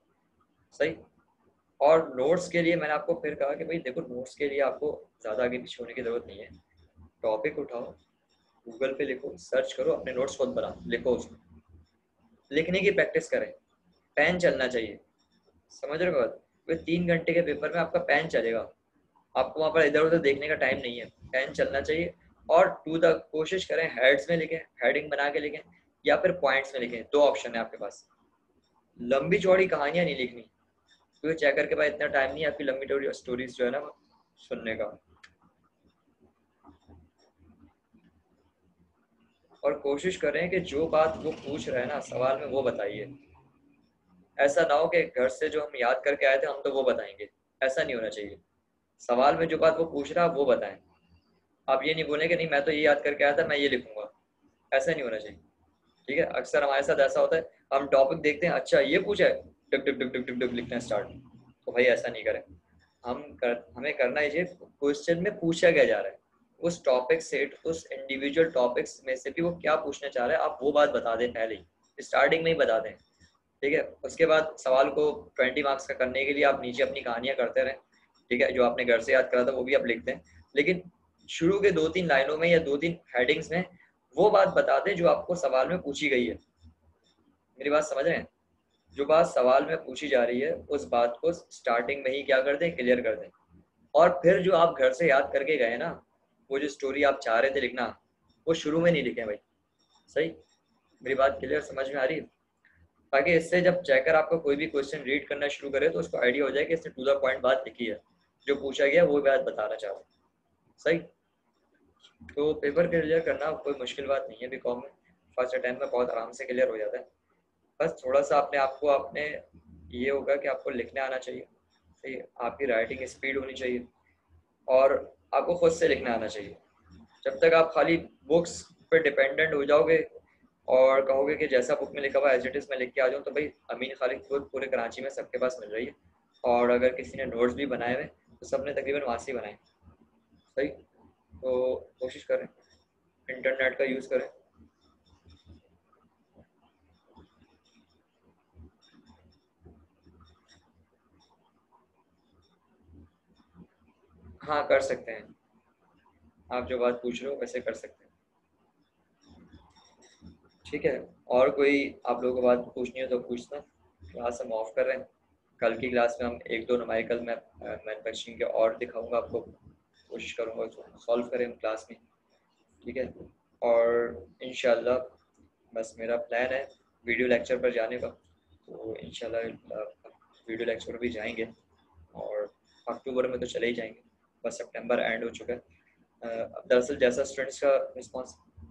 सही। और नोट्स के लिए मैंने आपको फिर कहा कि भाई देखो, नोट्स के लिए आपको ज़्यादा आगे पीछे होने की ज़रूरत नहीं है। टॉपिक उठाओ, गूगल पे लिखो, सर्च करो, अपने नोट्स खुद बना लिखो, उसमें लिखने की प्रैक्टिस करें, पेन चलना चाहिए, समझ रहे हो बात? वे तीन घंटे के पेपर में आपका पेन चलेगा, आपको वहाँ पर इधर उधर देखने का टाइम नहीं है, पेन चलना चाहिए। और टू द कोशिश करें हेड्स में लिखें, हेडिंग बना के लिखें, या फिर पॉइंट्स में लिखें, दो ऑप्शन है आपके पास। लंबी चौड़ी कहानियाँ नहीं लिखनी, क्योंकि चेकर के बाद इतना टाइम नहीं है आपकी लंबी चौड़ी स्टोरीज जो है ना सुनने का। और कोशिश करें कि जो बात वो पूछ रहे हैं ना सवाल में वो बताइए, ऐसा ना हो कि घर से जो हम याद करके आए थे हम तो वो बताएंगे, ऐसा नहीं होना चाहिए। सवाल में जो बात वो पूछ रहा है वो बताएं, आप ये नहीं बोलें कि नहीं मैं तो ये याद करके आया था मैं ये लिखूंगा, ऐसा नहीं होना चाहिए। ठीक है, अक्सर हमारे साथ ऐसा होता है, हम टॉपिक देखते हैं, अच्छा ये पूछा है, टक टक टक टक टक टक लिखना स्टार्ट। तो भाई ऐसा नहीं करें। हम कर हमें करना है, ये क्वेश्चन में पूछा क्या जा रहा है, उस टॉपिक सेट, उस इंडिविजुअल टॉपिक्स में से भी वो क्या पूछना चाह रहा है, आप वो बात बता दें पहले ही, स्टार्टिंग में ही बता दें। ठीक है, उसके बाद सवाल को ट्वेंटी मार्क्स का करने के लिए आप नीचे अपनी कहानियां करते रहें। ठीक है, जो आपने घर से याद करा था वो भी आप लिखते हैं, लेकिन शुरू के दो तीन लाइनों में या दो तीन हेडिंग्स में वो बात बता दें जो आपको सवाल में पूछी गई है। मेरी बात समझ रहे हैं? जो बात सवाल में पूछी जा रही है उस बात को स्टार्टिंग में ही क्या कर दें, क्लियर कर दें। और फिर जो आप घर से याद करके गए ना, वो जो स्टोरी आप चाह रहे थे लिखना, वो शुरू में नहीं लिखें भाई। सही? मेरी बात क्लियर समझ में आ रही है? ताकि इससे जब चेकर आपका कोई भी क्वेश्चन रीड करना शुरू करे तो उसको आइडिया हो जाए कि इसने टू द पॉइंट बात लिखी है, जो पूछा गया वो बात बताना चाह रहा है। सही? तो पेपर क्लियर करना कोई मुश्किल बात नहीं है, बीकॉम में फर्स्ट अटेम्प्ट में बहुत आराम से क्लियर हो जाता है। बस थोड़ा सा अपने आप को अपने ये होगा कि आपको लिखने आना चाहिए, सही है? आपकी राइटिंग स्पीड होनी चाहिए और आपको खुद से लिखना आना चाहिए। जब तक आप खाली बुक्स पे डिपेंडेंट हो जाओगे और कहोगे कि जैसा बुक में लिखा हुआ एज इट इज़ मैं लिख के आ जाऊँ, तो भाई अमीन खालिद खुद पूरे कराची में सबके पास मिल रही है, और अगर किसी ने नोट्स भी बनाए हुए तो सबने तकरीबन वहाँ से ही बनाए। सही? तो कोशिश करें, इंटरनेट का यूज़ करें। हाँ कर सकते हैं, आप जो बात पूछ रहे हो वैसे कर सकते हैं। ठीक है, और कोई आप लोगों को बात पूछनी हो तो पूछना। क्लास हम ऑफ कर रहे हैं। कल की क्लास में हम एक दो नुमाइकल में मैन्युफैक्चरिंग के और दिखाऊंगा आपको, कोशिश करूंगा उसको सॉल्व करें क्लास में। ठीक है, और इंशाल्लाह बस मेरा प्लान है वीडियो लेक्चर पर जाने का, तो इंशाल्लाह वीडियो लेक्चर पर भी जाएंगे, और अक्टूबर में तो चले ही जाएंगे, बस सितंबर एंड हो चुका है। दरअसल जैसा स्टूडेंट्स का रिस्पॉन्स,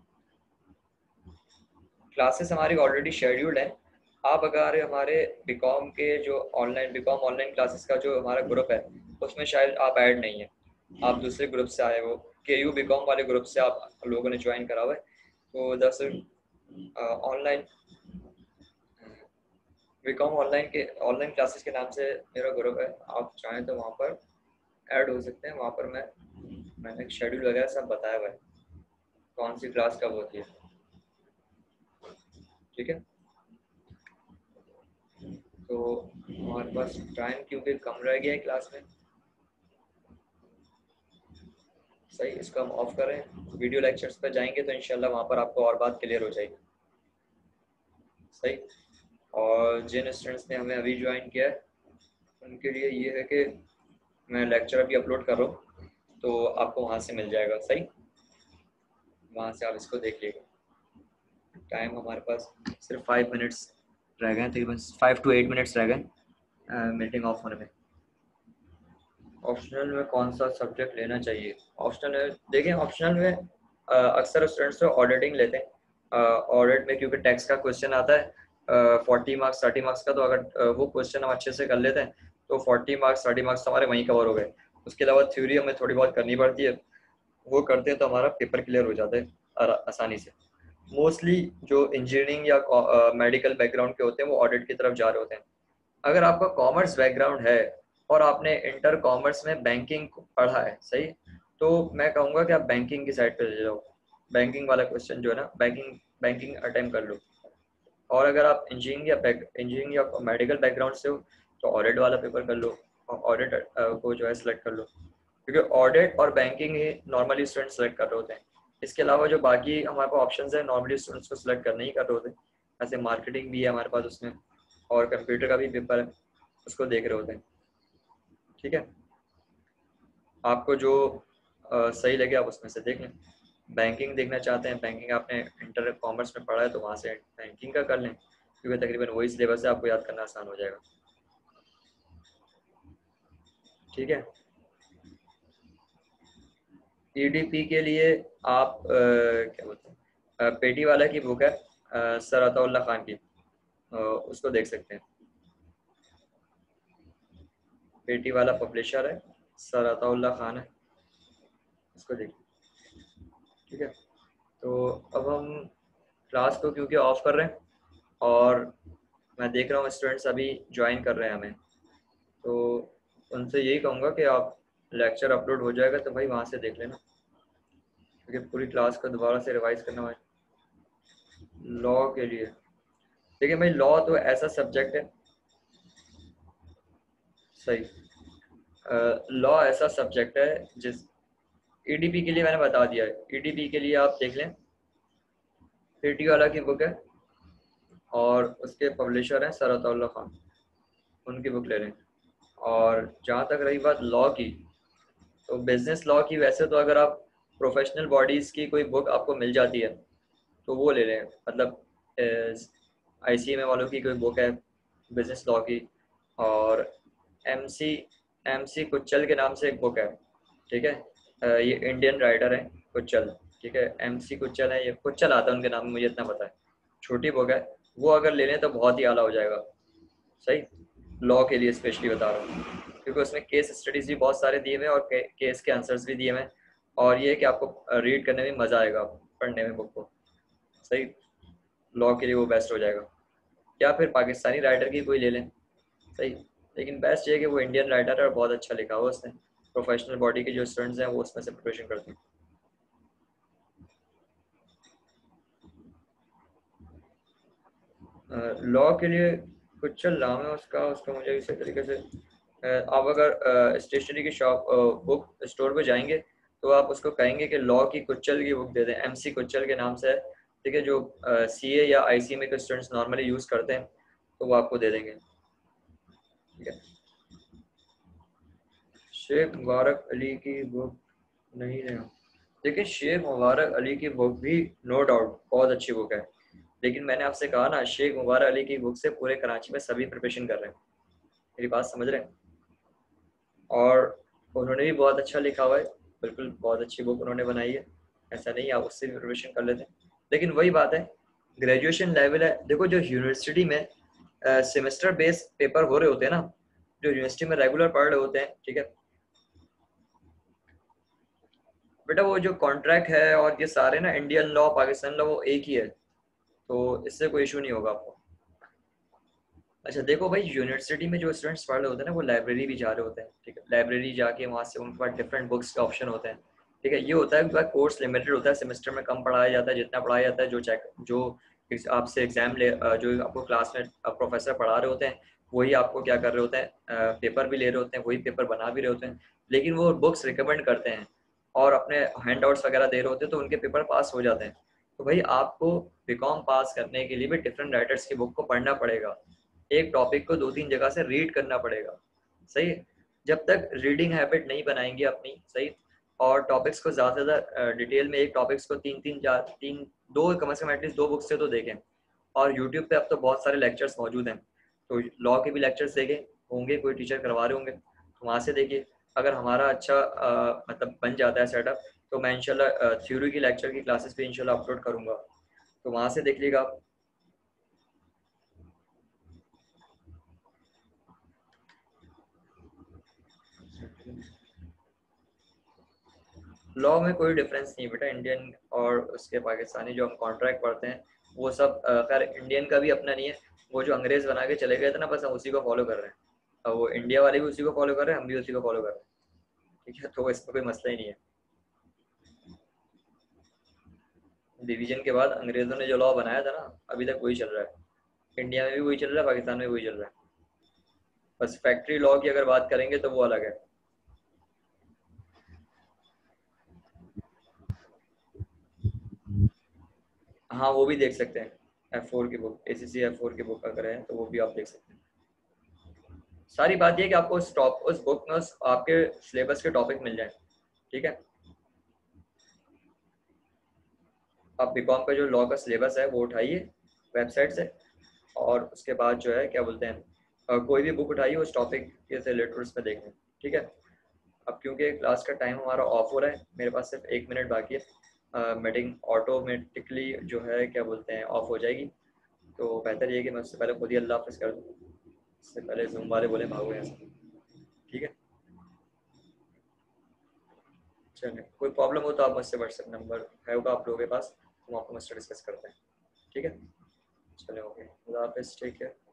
क्लासेस हमारी ऑलरेडी शेड्यूल्ड है। आप अगर हमारे बीकॉम के जो ऑनलाइन बीकॉम ऑनलाइन क्लासेस का जो हमारा ग्रुप है उसमें शायद आप ऐड नहीं है, आप दूसरे ग्रुप से आए हो, के यू बीकॉम वाले ग्रुप से आप लोगों ने ज्वाइन करा हुआ है। तो दरअसल ऑनलाइन बीकॉम ऑनलाइन के ऑनलाइन क्लासेस के नाम से मेरा ग्रुप है, आप चाहें तो वहाँ पर ऐड हो सकते हैं। वहाँ पर मैं मैंने शेड्यूल वगैरह सब बताया हुआ है, कौन सी क्लास कब होती है। ठीक है, तो हमारे पास टाइम क्योंकि कम रह गया है क्लास में। सही, इसको हम ऑफ करें, वीडियो लेक्चर्स पर जाएंगे तो इंशाल्लाह वहाँ पर आपको और बात क्लियर हो जाएगी। सही, और जिन स्टूडेंट्स ने हमें अभी ज्वाइन किया है उनके लिए ये है कि मैं लेक्चर अभी अपलोड कर रहा हूँ, तो आपको वहाँ से मिल जाएगा। सही, वहाँ से आप इसको देख लीजिएगा। टाइम हमारे पास सिर्फ फाइव मिनट्स रह गए, तकरीबन फाइव टू एट मिनट्स रह गए मीटिंग ऑफ होने में। ऑप्शनल में कौन सा सब्जेक्ट लेना चाहिए? ऑप्शनल में देखें, ऑप्शनल में अक्सर स्टूडेंट्स तो ऑडिटिंग लेते हैं। ऑडिट में क्योंकि टैक्स का क्वेश्चन आता है फोर्टी मार्क्स थर्टी मार्क्स का, तो अगर वो क्वेश्चन हम अच्छे से कर लेते हैं तो फोर्टी मार्क्स थर्टी मार्क्स हमारे वहीं कवर हो गए। उसके अलावा थ्योरी हमें थोड़ी बहुत करनी पड़ती है, वो करते हैं तो हमारा पेपर क्लियर हो जाता है आसानी से। मोस्टली जो इंजीनियरिंग या मेडिकल बैकग्राउंड के होते हैं वो ऑडिट की तरफ जा रहे होते हैं। अगर आपका कॉमर्स बैकग्राउंड है और आपने इंटर कॉमर्स में बैंकिंग पढ़ा है, सही, तो मैं कहूँगा कि आप बैंकिंग की साइड पे ले जाओ। बैंकिंग वाला क्वेश्चन जो है ना, बैंकिंग बैंकिंग अटेम्प्ट कर लो। और अगर आप इंजीनियरिंग या इंजीनियरिंग या मेडिकल बैकग्राउंड से हो तो ऑडिट वाला पेपर कर लो, और ऑडिट को जो है सिलेक्ट कर लो, क्योंकि ऑडिट और बैंकिंग ही नॉर्मली स्टूडेंट सेलेक्ट कर रहे होते हैं। इसके अलावा जो बाकी हमारे पास ऑप्शंस है नॉर्मली स्टूडेंट्स को सिलेक्ट करने ही कर रहे होते हैं। ऐसे मार्केटिंग भी है हमारे पास उसमें, और कंप्यूटर का भी पेपर है, उसको देख रहे होते हैं। ठीक है, आपको जो आ, सही लगे आप उसमें से देख लें। बैंकिंग देखना चाहते हैं, बैंकिंग आपने इंटर कॉमर्स में पढ़ा है तो वहाँ से बैंकिंग का कर लें, क्योंकि तकरीबन वही सिलेबस है, आपको याद करना आसान हो जाएगा। ठीक है, ईडीपी के लिए आप आ, क्या बोलते हैं, पेटी वाला की बुक है आ, सर अताउल्लाह खान की, आ, उसको देख सकते हैं। पेटी वाला पब्लिशर है, सर अताउल्लाह खान है, उसको देखिए। ठीक है, तो अब हम क्लास को क्योंकि ऑफ कर रहे हैं और मैं देख रहा हूँ स्टूडेंट्स अभी ज्वाइन कर रहे हैं हमें, तो उनसे यही कहूँगा कि आप लेक्चर अपलोड हो जाएगा तो भाई वहाँ से देख लेना, क्योंकि पूरी क्लास को दोबारा से रिवाइज करना है। लॉ के लिए देखिए भाई, लॉ तो ऐसा सब्जेक्ट है, सही, लॉ ऐसा सब्जेक्ट है जिस ईडीपी के लिए मैंने बता दिया है। ईडीपी के लिए आप देख लें, पीटी वाला की बुक है और उसके पब्लिशर हैं सरतउल्लाह खान, उनकी बुक ले लें। और जहाँ तक रही बात लॉ की, तो बिजनेस लॉ की वैसे तो अगर आप प्रोफेशनल बॉडीज़ की कोई बुक आपको मिल जाती है तो वो ले लें, मतलब आई सी एम ए वालों की कोई बुक है बिजनेस लॉ की, और एम सी एम सी कुच्चल के नाम से एक बुक है, ठीक है। अ, ये इंडियन राइटर है कुच्चल, ठीक है, एम सी कुच्चल है, ये कुच्चल आता है उनके नाम में, मुझे इतना पता है, छोटी बुक है। वो अगर ले लें तो बहुत ही आला हो जाएगा, सही, लॉ के लिए स्पेशली बता रहा हूँ, क्योंकि उसमें केस स्टडीज भी बहुत सारे दिए हुए हैं और के, केस के आंसर्स भी दिए हुए हैं, और ये है कि आपको रीड करने में मज़ा आएगा पढ़ने में बुक को, सही। लॉ के लिए वो बेस्ट हो जाएगा, या फिर पाकिस्तानी राइटर की कोई ले लें, सही। लेकिन बेस्ट ये है कि वो इंडियन राइटर है और बहुत अच्छा लिखा हुआ उसने, प्रोफेशनल बॉडी के जो स्टूडेंट्स हैं वो उसमें से प्रिपरेशन करते हैं। लॉ के लिए कुछ चल नाम है उसका उसका मुझे इसी तरीके से, अ, आप अगर स्टेशनरी की शॉप बुक स्टोर पे जाएंगे तो आप उसको कहेंगे कि लॉ की कुच्चल की बुक दे दें, एम सी कुच्चल के नाम से है, ठीक है, जो सी ए या आई सी एम ए के स्टूडेंट्स नॉर्मली यूज़ करते हैं, तो वो आपको दे देंगे, ठीक है। शेख मुबारक अली की बुक नहीं है, देखिए शेख मुबारक अली की बुक भी नो डाउट बहुत अच्छी बुक है, लेकिन मैंने आपसे कहा ना, शेख मुबारक अली की बुक से पूरे कराची में सभी प्रिपरेशन कर रहे हैं, मेरी बात समझ रहे हैं, और उन्होंने भी बहुत अच्छा लिखा हुआ है, बिल्कुल बहुत अच्छी बुक उन्होंने बनाई है, ऐसा नहीं आप उससे भी प्रिपरेशन कर लेते हैं। लेकिन वही बात है, ग्रेजुएशन लेवल है, देखो जो यूनिवर्सिटी में सेमेस्टर बेस्ड पेपर हो रहे होते हैं ना, जो यूनिवर्सिटी में रेगुलर पढ़ रहे होते हैं, ठीक है बेटा, वो जो कॉन्ट्रैक्ट है और ये सारे ना इंडियन लॉ पाकिस्तान लॉ वो एक ही है, तो इससे कोई इशू नहीं होगा आपको। अच्छा देखो भाई, यूनिवर्सिटी में जो स्टूडेंट्स पढ़ रहे होते हैं ना वो लाइब्रेरी भी जा रहे होते हैं, ठीक है, लाइब्रेरी जाके वहाँ से उनके पास डिफरेंट बुक्स के ऑप्शन होते हैं, ठीक है। ये होता है उनका कोर्स लिमिटेड होता है, सेमेस्टर में कम पढ़ाया जाता है, जितना पढ़ाया जाता है जो चेक जो ex- आपसे एग्जाम ले अ, जो आपको क्लास में प्रोफेसर पढ़ा रहे होते हैं वही आपको क्या कर रहे होते हैं, पेपर भी ले रहे होते हैं, वही पेपर बना भी रहे होते हैं, लेकिन वो बुक्स रिकमेंड करते हैं और अपने हैंड आउट्स वगैरह दे रहे होते हैं, तो उनके पेपर पास हो जाते हैं। तो भाई आपको बीकॉम पास करने के लिए भी डिफरेंट राइटर्स की बुक को पढ़ना पड़ेगा, एक टॉपिक को दो तीन जगह से रीड करना पड़ेगा, सही है। जब तक रीडिंग हैबिट नहीं बनाएंगे अपनी, सही, और टॉपिक्स को ज़्यादा से ज़्यादा डिटेल में एक टॉपिक्स को तीन तीन चार तीन दो कम से कम एटलीस्ट दो बुक से तो देखें, और यूट्यूब पे अब तो बहुत सारे लेक्चर्स मौजूद हैं, तो लॉ के भी लेक्चर्स देखें, होंगे कोई टीचर करवा रहे होंगे तो वहाँ से देखिए। अगर हमारा अच्छा अ, मतलब बन जाता है सेटअप, तो मैं इंशाल्लाह थ्योरी की लेक्चर की क्लासेस भी इंशाल्लाह अपलोड करूँगा, तो वहाँ से देख लीजिएगा आप। लॉ में कोई डिफरेंस नहीं बेटा, इंडियन और उसके पाकिस्तानी जो हम कॉन्ट्रैक्ट पढ़ते हैं वो सब अ, खैर इंडियन का भी अपना नहीं है, वो जो अंग्रेज बना के चले गए थे ना, बस हम उसी को फॉलो कर रहे हैं, अब वो इंडिया वाले भी उसी को फॉलो कर रहे हैं, हम भी उसी को फॉलो कर रहे हैं, ठीक है, तो इसमें कोई मसला ही नहीं है। डिवीजन के बाद अंग्रेजों ने जो लॉ बनाया था ना, अभी तक वही चल रहा है, इंडिया में भी वही चल रहा है, पाकिस्तान में भी वही चल रहा है, बस फैक्ट्री लॉ की अगर बात करेंगे तो वो अलग है। हाँ वो भी देख सकते हैं, एफ फोर की book, A C C F four की बुक अगर है तो वो भी आप देख सकते हैं। सारी बात ये है कि आपको उस टॉप उस बुक में उस आपके सिलेबस के टॉपिक मिल जाए, ठीक है। आप बीकॉम का जो लॉ का सिलेबस है वो उठाइए वेबसाइट से, और उसके बाद जो है क्या बोलते हैं, अ, कोई भी बुक उठाइए उस टॉपिक के से रिलेटेड उसमें देखें, ठीक है। अब क्योंकि क्लास का टाइम हमारा ऑफ हो रहा है, मेरे पास सिर्फ एक मिनट बाकी है, मीटिंग ऑटोमेटिकली जो है क्या बोलते हैं ऑफ हो जाएगी, तो बेहतर ये है कि मैं उससे पहले खुद ही अल्लाह हाफ़िज़ कर दूँ, इससे पहले जूम वाले बोले भागो यहाँ से, ठीक है। चलिए कोई प्रॉब्लम हो तो आप मुझसे व्हाट्सएप नंबर है होगा आप लोगों के पास, हम आपको मुझसे डिस्कस करते हैं। ठीक है, चलो ओके, खुदा हाफिज़, टेक केयर।